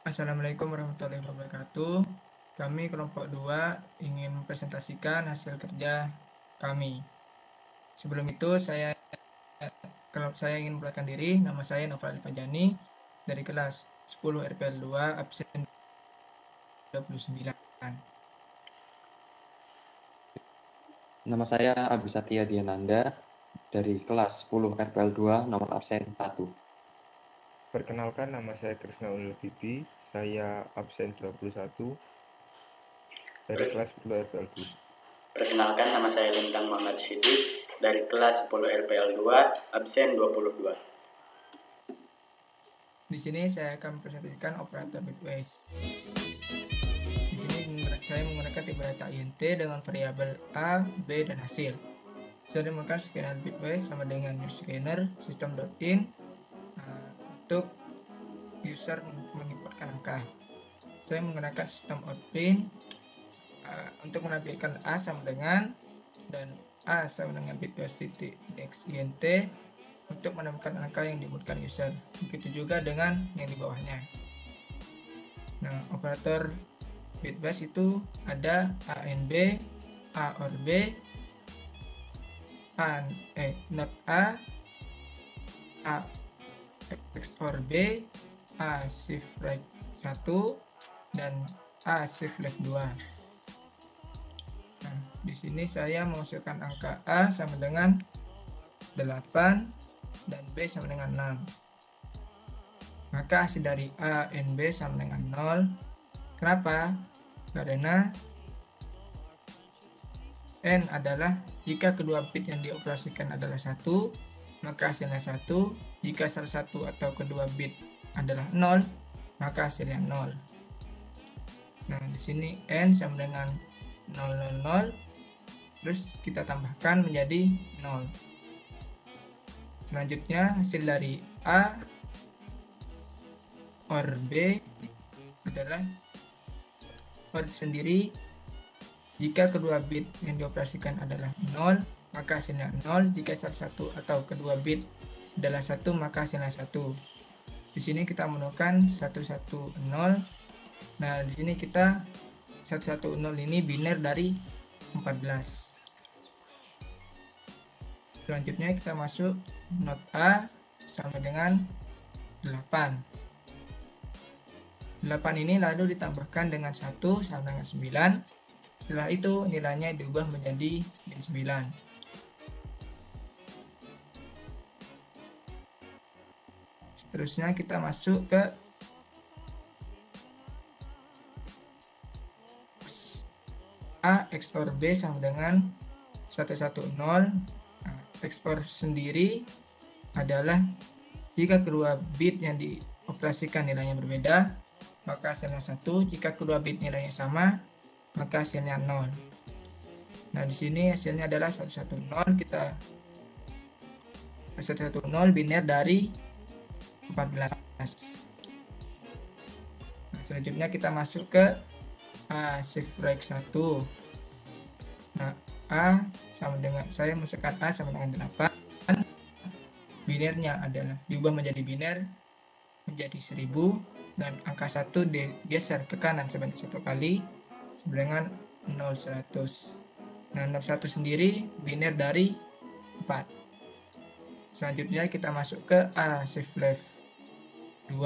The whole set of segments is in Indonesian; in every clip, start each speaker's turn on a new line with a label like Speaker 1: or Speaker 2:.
Speaker 1: Assalamualaikum warahmatullahi wabarakatuh. Kami kelompok 2 ingin mempresentasikan hasil kerja kami. Sebelum itu kalau saya ingin memperkenalkan diri, nama saya Nova Alifajani dari kelas 10 RPL 2 absen 29.
Speaker 2: Nama saya Agus Satya Diananda dari kelas 10 RPL 2 nomor absen 1.
Speaker 3: Perkenalkan, nama saya Krisna Unil Bibi, saya absen 21 dari kelas 10 RPL 2.
Speaker 4: Perkenalkan, nama saya Lintang Muhammad Syiddiq dari kelas 10 RPL 2 absen 22.
Speaker 1: Di sini saya akan mempresentasikan operator bitwise. Di sini saya menggunakan tipe data INT dengan variabel A, B, dan hasil. Saya menggunakan scanner bitwise sama dengan new scanner system.in untuk user menginputkan angka. Saya menggunakan sistem outpin untuk menampilkan A sama dengan dan A sama dengan bitwise titik index INT untuk menemukan angka yang diinputkan user. Begitu juga dengan yang di bawahnya. Nah, operator bitwise itu ada ANB, A OR B, not A XOR B, A shift right 1, dan A shift left 2. Nah, di sini saya memasukkan angka A sama dengan 8 dan B sama dengan 6. Maka hasil dari A dan B sama dengan 0. Kenapa? Karena N adalah jika kedua bit yang dioperasikan adalah 1, maka hasilnya 1. Jika salah satu atau kedua bit adalah 0, maka hasilnya 0. Nah, di sini N sama dengan 000, terus kita tambahkan menjadi 0. Selanjutnya hasil dari A OR B adalah OR sendiri. Jika kedua bit yang dioperasikan adalah 0, maka hasilnya 0. Jika salah satu atau kedua bit adalah 1, maka hasilnya 1. Di sini kita menemukan 110. Nah, di sini kita 110 ini biner dari 14. Selanjutnya kita masuk not A sama dengan 8. 8 ini lalu ditambahkan dengan 1 sama dengan 9. Setelah itu nilainya diubah menjadi min 9. Terusnya kita masuk ke A XOR B sama dengan 110. XOR sendiri adalah jika kedua bit yang dioperasikan nilainya berbeda, maka hasilnya 1. Jika kedua bit nilainya sama, maka hasilnya 0. Nah, di sini hasilnya adalah 110. Kita 110 biner dari 14. Nah, selanjutnya kita masuk ke A shift right 1. Nah, A sama dengan, saya masukkan A sama dengan 8. Binernya adalah diubah menjadi biner menjadi 1000, dan angka 1 digeser ke kanan sebanyak 1 kali sama dengan 0100. Nah, 01 sendiri biner dari 4. Selanjutnya kita masuk ke A shift left 2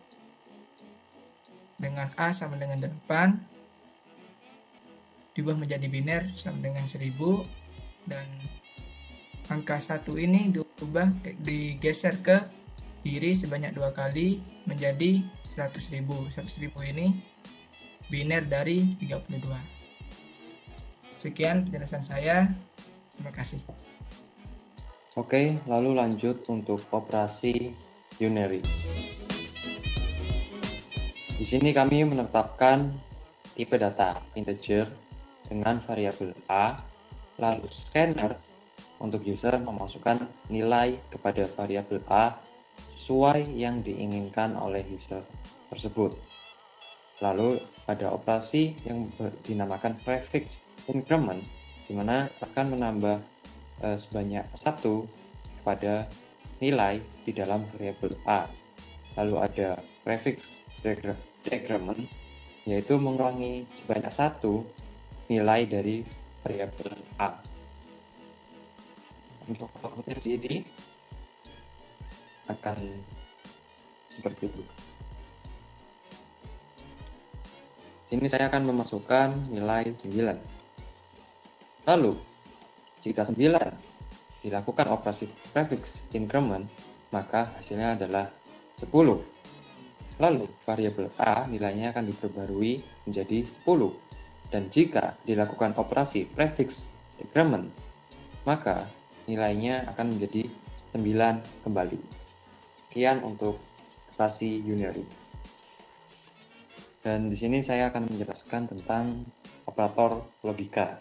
Speaker 1: dengan A sama dengan 8 diubah menjadi biner sama dengan 1000, dan angka 1 ini digeser ke kiri sebanyak 2 kali menjadi 100.000. 100.000 ini biner dari 32. Sekian penjelasan saya. Terima kasih.
Speaker 2: Oke, lalu lanjut untuk operasi unary. Di sini kami menetapkan tipe data integer dengan variabel A, lalu scanner untuk user memasukkan nilai kepada variabel A sesuai yang diinginkan oleh user tersebut. Lalu ada operasi yang dinamakan prefix increment, di mana akan menambah sebanyak 1 pada nilai di dalam variabel A. Lalu ada prefix decrement, yaitu mengurangi sebanyak satu nilai dari variabel A. Untuk outputnya sendiri akan seperti itu. Sini saya akan memasukkan nilai 9. Lalu, jika 9 dilakukan operasi prefix increment, maka hasilnya adalah 10. Lalu, variabel A nilainya akan diperbarui menjadi 10. Dan jika dilakukan operasi prefix decrement, maka nilainya akan menjadi 9 kembali. Sekian untuk operasi unary. Dan di sini saya akan menjelaskan tentang operator logika.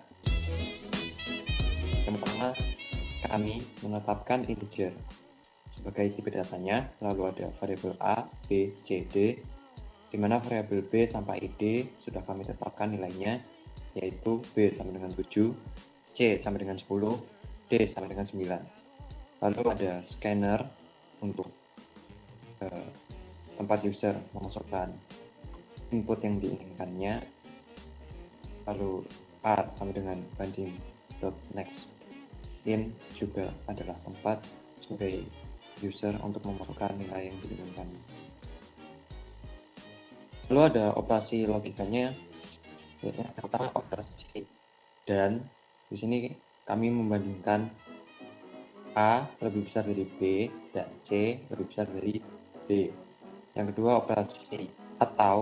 Speaker 2: Yang pertama, kami menetapkan integer sebagai tipe datanya, lalu ada variabel A, B, C, D, di mana variabel B sampai D sudah kami tetapkan nilainya, yaitu B sama dengan 7, C sama dengan 10, D sama dengan 9. Lalu ada scanner untuk tempat user memasukkan input yang diinginkannya, lalu R sama dengan banding .next in juga adalah tempat sebagai user untuk memasukkan nilai yang diinginkan. Lalu ada operasi logikanya, yaitu yang pertama operasi dan di sini kami membandingkan A lebih besar dari B dan C lebih besar dari D. Yang kedua operasi atau,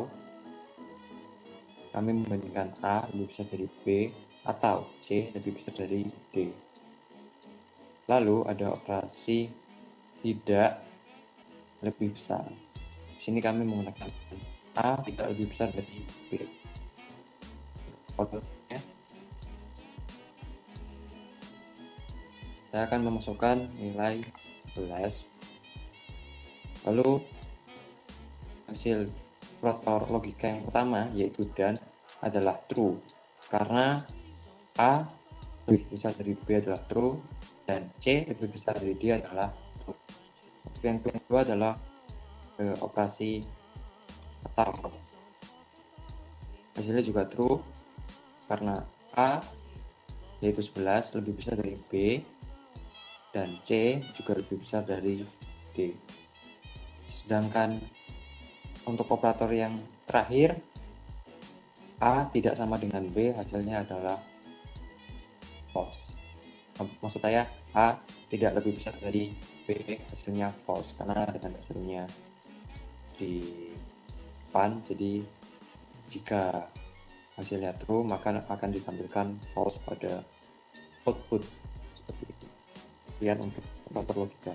Speaker 2: kami membandingkan A lebih besar dari B atau C lebih besar dari D. Lalu ada operasi tidak lebih besar. Di sini kami menggunakan A tidak lebih besar dari B. Outputnya, saya akan memasukkan nilai 11. Lalu hasil operator logika yang pertama, yaitu dan, adalah true karena A lebih besar dari B adalah true dan C lebih besar dari D adalah true. Yang kedua adalah operasi atau, hasilnya juga true karena A yaitu 11 lebih besar dari B dan C juga lebih besar dari D. Sedangkan untuk operator yang terakhir, A tidak sama dengan B, hasilnya adalah false. Maksud saya, A tidak lebih besar dari B, hasilnya false, karena dengan hasilnya di depan, jadi jika hasilnya true, maka akan ditampilkan false pada output, seperti itu. Sekian untuk operator logika.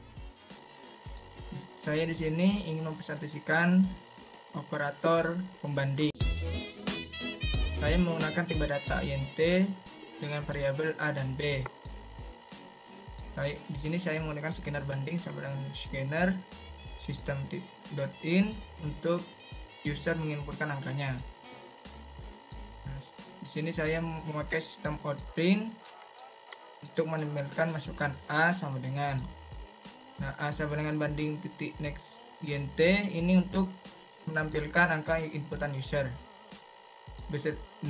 Speaker 1: Saya di sini ingin mempresentasikan operator pembanding. Saya menggunakan tipe data int dengan variabel A dan B. Baik, di sini saya menggunakan scanner banding sama dengan scanner system.in untuk user menginputkan angkanya. Nah, di sini saya memakai sistem outprint untuk menampilkan masukan A sama dengan. Nah, A sama dengan banding titik next int ini untuk menampilkan angka inputan user. Bisa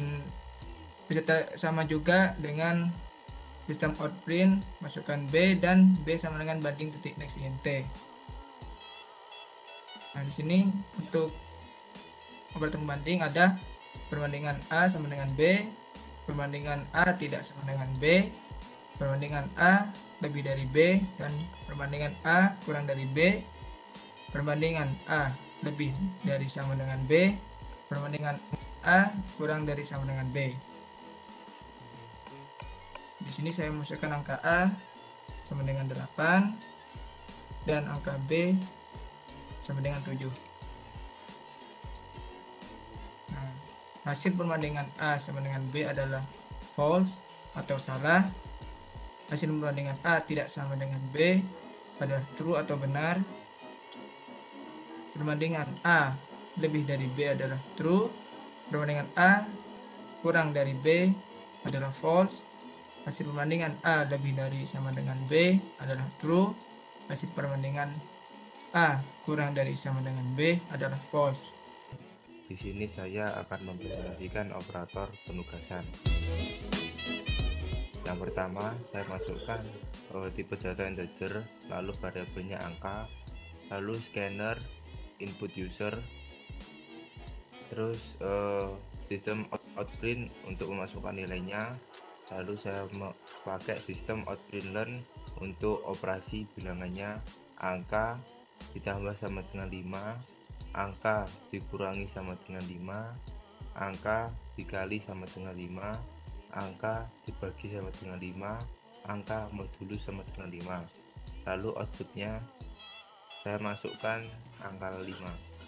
Speaker 1: sama juga dengan sistem outprint masukkan B dan B sama dengan banding titik next int. Nah, di sini untuk operator pembanding ada perbandingan A sama dengan B, perbandingan A tidak sama dengan B, perbandingan A lebih dari B, dan perbandingan A kurang dari B, perbandingan A lebih dari sama dengan B, perbandingan A kurang dari sama dengan B. Di sini saya memasukkan angka A sama dengan 8 dan angka B sama dengan 7. Nah, hasil perbandingan A sama dengan B adalah false atau salah. Hasil perbandingan A tidak sama dengan B adalah true atau benar. Perbandingan A lebih dari B adalah true. Perbandingan A kurang dari B adalah false. Hasil perbandingan A lebih dari sama dengan B adalah true. Hasil perbandingan A kurang dari sama dengan B adalah false.
Speaker 3: Di sini saya akan mempresentasikan operator penugasan. Yang pertama, saya masukkan tipe data integer, lalu variabelnya angka, lalu scanner, input user, terus sistem outprint untuk memasukkan nilainya, lalu saya pakai sistem outprintln untuk operasi bilangannya, angka ditambah sama dengan 5, angka dikurangi sama dengan 5, angka dikali sama dengan 5, angka dibagi sama dengan 5, angka modulus sama dengan 5. Lalu outputnya saya masukkan angka 5.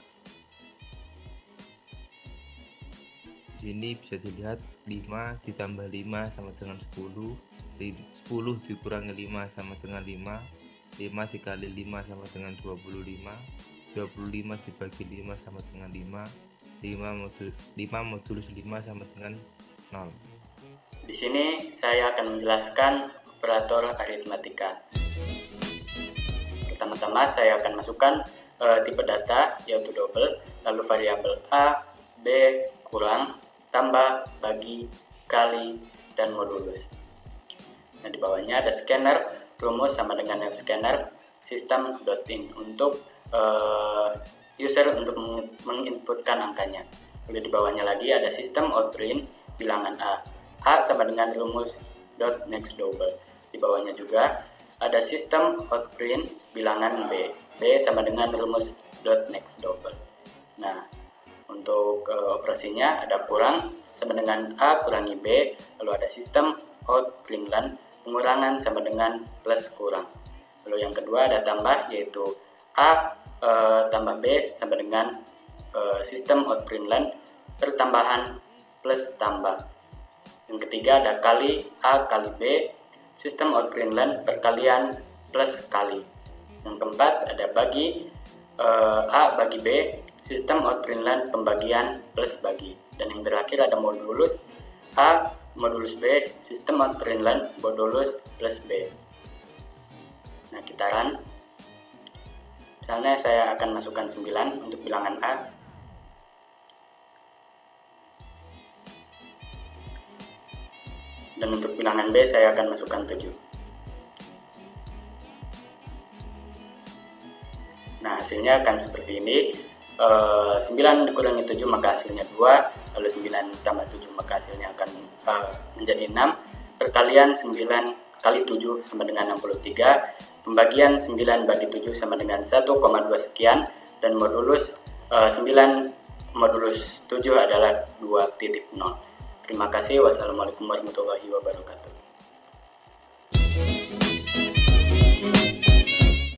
Speaker 3: Di sini bisa dilihat 5 ditambah 5 sama dengan 10, 10 dikurangi 5 sama dengan 5, 5 dikali 5 sama dengan 25, 25 dibagi 5 sama dengan 5, 5 modulus 5 sama dengan 0.
Speaker 4: Di sini saya akan menjelaskan operator aritmatika. Pertama-tama saya akan masukkan tipe data yaitu double, lalu variabel A, B, kurang, tambah, bagi, kali, dan modulus. Nah, di bawahnya ada scanner, rumus sama dengan scanner, system.in untuk user untuk menginputkan angkanya. Lalu di bawahnya lagi ada sistem outprint bilangan A. A sama dengan rumus .next double. Di bawahnya juga ada sistem outprint bilangan B. B sama dengan rumus .next double. Nah, untuk operasinya ada kurang sama dengan A kurangi B, lalu ada sistem outprintln pengurangan sama dengan plus kurang. Lalu yang kedua ada tambah yaitu A tambah B sama dengan sistem outprintln pertambahan plus tambah. Yang ketiga ada kali A kali B, sistem outprintln perkalian plus kali. Yang keempat ada bagi A bagi B, sistem outprintln pembagian plus bagi. Dan yang terakhir ada modulus A modulus B, sistem outprintln modulus plus B. Nah, kita run. Misalnya saya akan masukkan 9 untuk bilangan A. Dan untuk bilangan B saya akan masukkan 7. Nah, hasilnya akan seperti ini. 9 dikurangi 7 maka hasilnya 2, lalu 9 tambah 7 maka hasilnya akan menjadi 6, perkalian 9 kali 7 sama dengan 63, pembagian 9 bagi 7 sama dengan 1,2 sekian, dan modulus 9 modulus 7 adalah 2,0. Terima kasih. Wassalamualaikum warahmatullahi wabarakatuh.